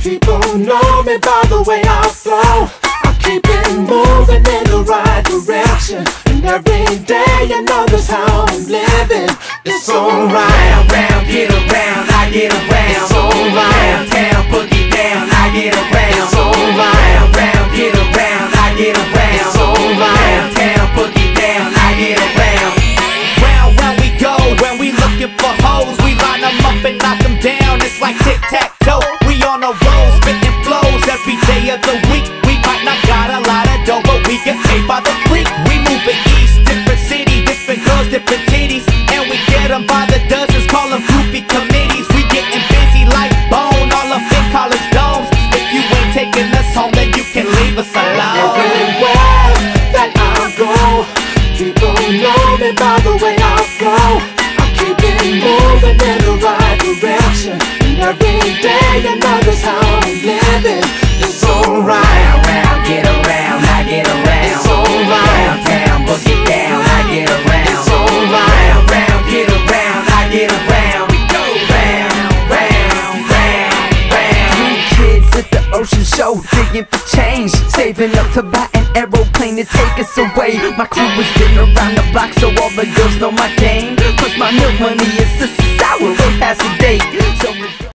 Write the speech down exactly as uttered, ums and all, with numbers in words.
People know me by the way I flow. I keep it moving in the right direction, and every day you know that's how I'm living. It's alright. Round, round, get around, I get around. It's alright. Downtown, boogie down, I get around. It's alright. Round, round, get around, I get around. It's alright. Downtown, boogie down, I get around. Round, round we go, when we looking for hoes, we line them up and knock them down. It's like tic-tac-toe, we on a roll, spitting flows every day of the week. We might not got a lot of dough, but we get paid by the freak. We moving east, different city, different girls, different titties, and we get them by the dozens, call them groupie committees. We getting busy like bone, all up in college domes. If you ain't taking us home, then you can leave us alone. Everywhere that I go, people know me by the way I flow. I keep it moving in the right direction, and every day you know that's how I'm living. It's alright. Round, round, get around, I get around. It's alright. Downtown, boogie down, I get around. It's alright. Round, round, get around, I get around. We go round, round, round, round. Three kids at the ocean show, digging for change, saving up to buy an aeroplane to take us away. My crew has been around the block, so all the girls know my game. Plus my milk money is a sour, way past the date. So